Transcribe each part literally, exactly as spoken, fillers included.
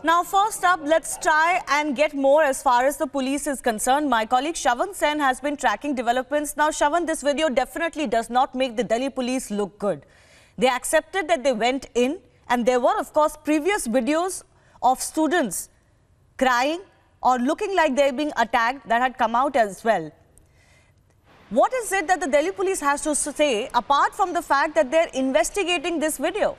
Now, first up, let's try and get more as far as the police is concerned. My colleague Shavan Sen has been tracking developments. Now, Shavan, this video definitely does not make the Delhi police look good. They accepted that they went in, and there were, of course, previous videos of students crying or looking like they're being attacked that had come out as well. What is it that the Delhi police has to say, apart from the fact that they're investigating this video?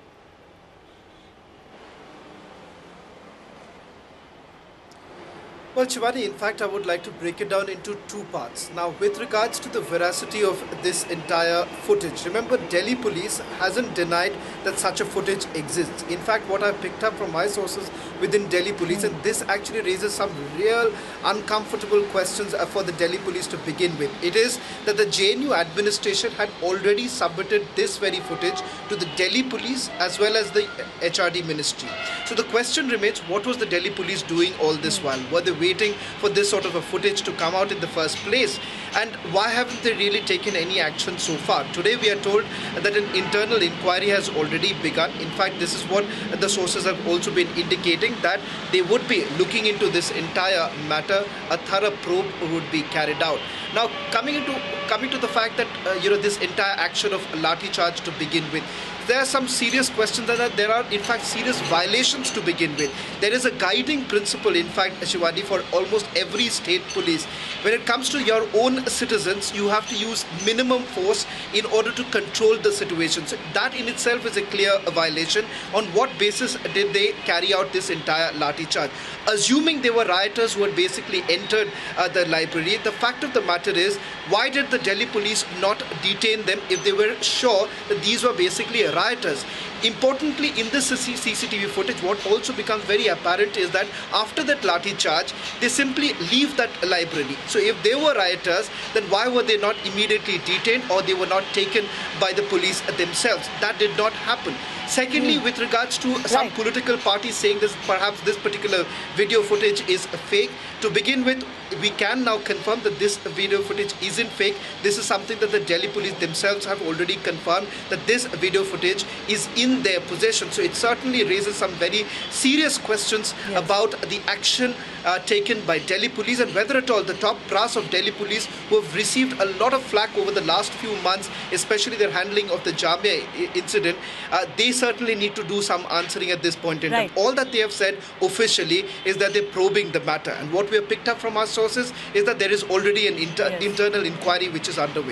Well, Shivani, in fact, I would like to break it down into two parts. Now, with regards to the veracity of this entire footage, remember, Delhi police hasn't denied that such a footage exists. In fact, what I've picked up from my sources within Delhi police, and this actually raises some real uncomfortable questions for the Delhi police to begin with. It is that the J N U administration had already submitted this very footage to the Delhi police as well as the H R D ministry. So the question remains, what was the Delhi police doing all this while? Were they waiting for this sort of a footage to come out in the first place? And why haven't they really taken any action so far? Today we are told that an internal inquiry has already begun. In fact, this is what the sources have also been indicating, that they would be looking into this entire matter. A thorough probe would be carried out. Now, coming into coming to the fact that uh, you know, this entire action of lathi charge to begin with, there are some serious questions, and there are in fact serious violations to begin with. There is a guiding principle, in fact, Shivani, for almost every state police. When it comes to your own citizens, you have to use minimum force in order to control the situation. So that in itself is a clear violation. On what basis did they carry out this entire lathi charge? Assuming they were rioters who had basically entered uh, the library, the fact of the matter is, why did the Delhi police not detain them if they were sure that these were basically rioters? Importantly, in this C C T V footage, what also becomes very apparent is that after that lathi charge, they simply leave that library. So if they were rioters, then why were they not immediately detained, or they were not taken by the police themselves? That did not happen. Secondly, mm. with regards to some right. political parties saying this, perhaps this particular video footage is fake. To begin with, we can now confirm that this video footage isn't fake. This is something that the Delhi police themselves have already confirmed, that this video footage is in their possession. So it certainly raises some very serious questions yes. about the action uh, taken by Delhi police, and whether at all the top brass of Delhi police, who have received a lot of flack over the last few months, especially their handling of the Jamia incident, uh, they certainly need to do some answering at this point in right. time. All that they have said officially is that they're probing the matter, and what we have picked up from our sources is that there is already an inter yes. internal inquiry which is underway.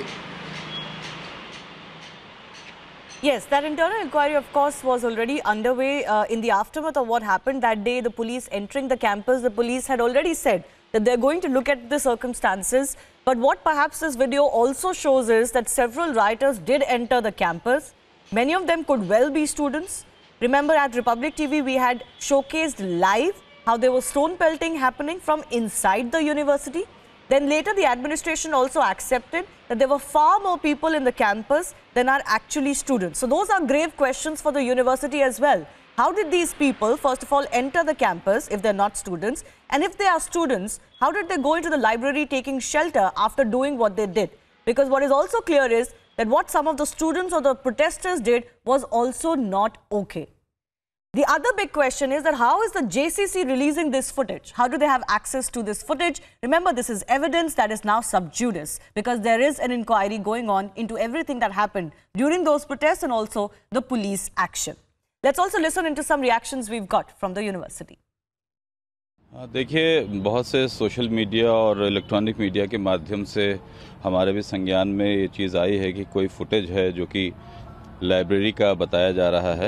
Yes, that internal inquiry, of course, was already underway. Uh, in the aftermath of what happened that day, the police entering the campus, the police had already said that they're going to look at the circumstances. But what perhaps this video also shows is that several rioters did enter the campus. Many of them could well be students. Remember, at Republic T V, we had showcased live how there was stone pelting happening from inside the university. Then later the administration also accepted that there were far more people in the campus than are actually students. So those are grave questions for the university as well. How did these people, first of all, enter the campus if they're not students? And if they are students, how did they go into the library taking shelter after doing what they did? Because what is also clear is that what some of the students or the protesters did was also not okay. The other big question is that how is the J C C releasing this footage? How do they have access to this footage? Remember, this is evidence that is now sub judice, because there is an inquiry going on into everything that happened during those protests and also the police action. Let's also listen into some reactions we've got from the university. देखिए, बहुत से social media और electronic media के माध्यम से हमारे भी संज्ञान में ये चीज़ आई है कि कोई फुटेज है जो कि लाइब्रेरी का बताया जा रहा है,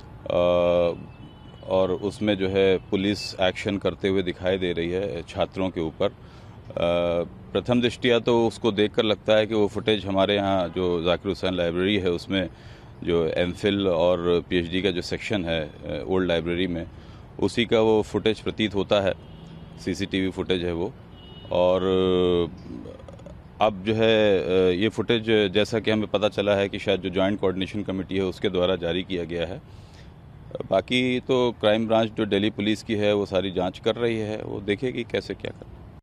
और उसमें जो है पुलिस एक्शन करते हुए दिखाई दे रही है छात्रों के ऊपर। प्रथम दृष्टिया तो उसको देखकर लगता है कि वो फुटेज हमारे यहाँ जो जाकिर हुसैन लाइब्रेरी है उसमें जो एमफिल और पीएचडी का जो सेक्शन है ओल्ड लाइब्रेरी में, उसी का वो फुटेज प्रतीत होता है। सीसीटीवी फुटेज है वो। और अब जो है ये फुटेज, जैसा कि हमें पता चला है कि शायद जो जॉइंट कोऑर्डिनेशन कमेटी है उसके द्वारा जारी किया गया है। बाकी तो क्राइम ब्रांच जो दिल्ली पुलिस की है वो सारी जांच कर रही है, वो देखेगी कैसे क्या करना।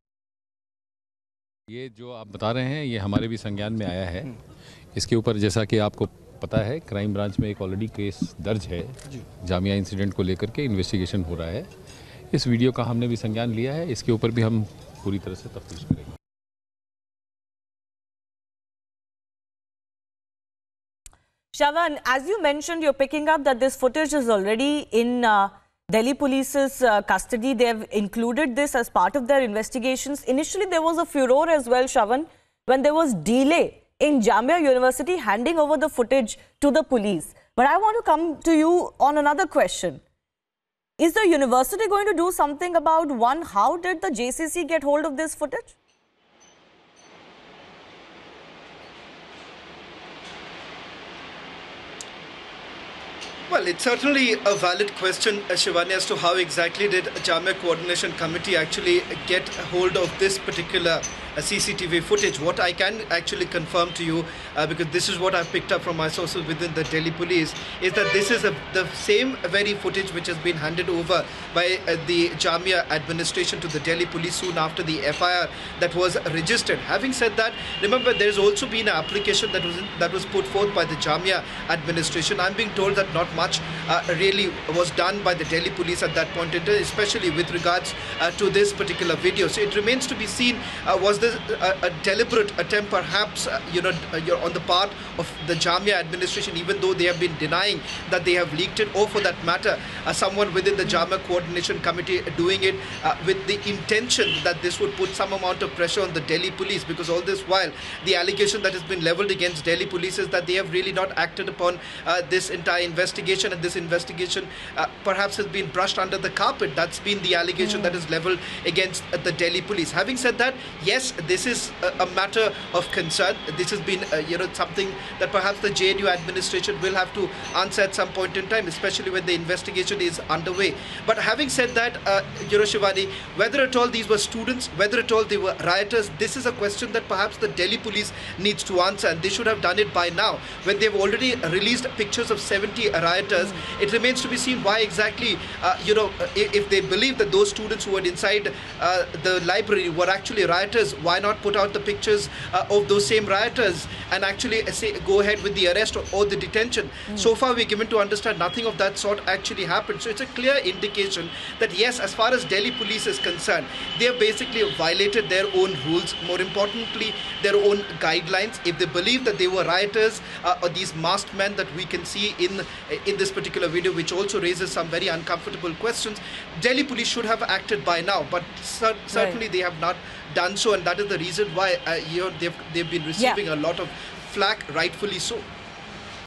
ये जो आप बता रहे हैं ये हमारे भी संज्ञान में आया है। इसके ऊपर जैसा कि आपको पता है क्राइम ब्रांच में एक ऑलरेडी केस दर्ज है जामिया इंसिडेंट को लेकर के, इन्वेस्टिगेशन हो रहा है। इस वीडियो का हमने भी संज्ञान लिया है, इसके ऊपर भी हम पूरी तरह से तफ्तीश करेंगे। Shravan, as you mentioned, you're picking up that this footage is already in uh, Delhi Police's uh, custody. They have included this as part of their investigations. Initially, there was a furor as well, Shravan, when there was delay in Jamia University handing over the footage to the police. But I want to come to you on another question. Is the university going to do something about, one, how did the J C C get hold of this footage? Well, it's certainly a valid question, uh, Shivani, as to how exactly did Jamia Coordination Committee actually get hold of this particular uh, C C T V footage. What I can actually confirm to you, uh, because this is what I've picked up from my sources within the Delhi Police, is that this is a, the same very footage which has been handed over by uh, the Jamia administration to the Delhi Police soon after the F I R that was registered. Having said that, remember there's also been an application that was that was put forth by the Jamia administration. I'm being told that not much uh, really was done by the Delhi Police at that point in time, especially with regards uh, to this particular video. So it remains to be seen, uh, was this a, a deliberate attempt perhaps uh, you know uh, on the part of the Jamia administration, even though they have been denying that they have leaked it, or for that matter uh, someone within the Jamia Coordination Committee doing it uh, with the intention that this would put some amount of pressure on the Delhi Police, because all this while the allegation that has been leveled against Delhi Police is that they have really not acted upon uh, this entire investigation, and this investigation uh, perhaps has been brushed under the carpet. That's been the allegation mm. that is leveled against uh, the Delhi Police. Having said that, yes, this is a, a matter of concern. This has been uh, you know something that perhaps the J N U administration will have to answer at some point in time, especially when the investigation is underway. But having said that, uh, you know, Shivani, whether at all these were students, whether at all they were rioters, this is a question that perhaps the Delhi Police needs to answer, and they should have done it by now. When they've already released pictures of seventy rioters, mm. it remains to be seen why exactly, uh, you know, if, if they believe that those students who were inside uh, the library were actually rioters, why not put out the pictures uh, of those same rioters and actually uh, say go ahead with the arrest or, or the detention? Mm. So far we're given to understand nothing of that sort actually happened. So it's a clear indication that yes, as far as Delhi Police is concerned, they have basically violated their own rules, more importantly their own guidelines. If they believe that they were rioters uh, or these masked men that we can see in in this particular video, which also raises some very uncomfortable questions, Delhi Police should have acted by now, but cer certainly right. they have not done so, and that is the reason why uh, you know, they've, they've been receiving yeah. a lot of flack, rightfully so.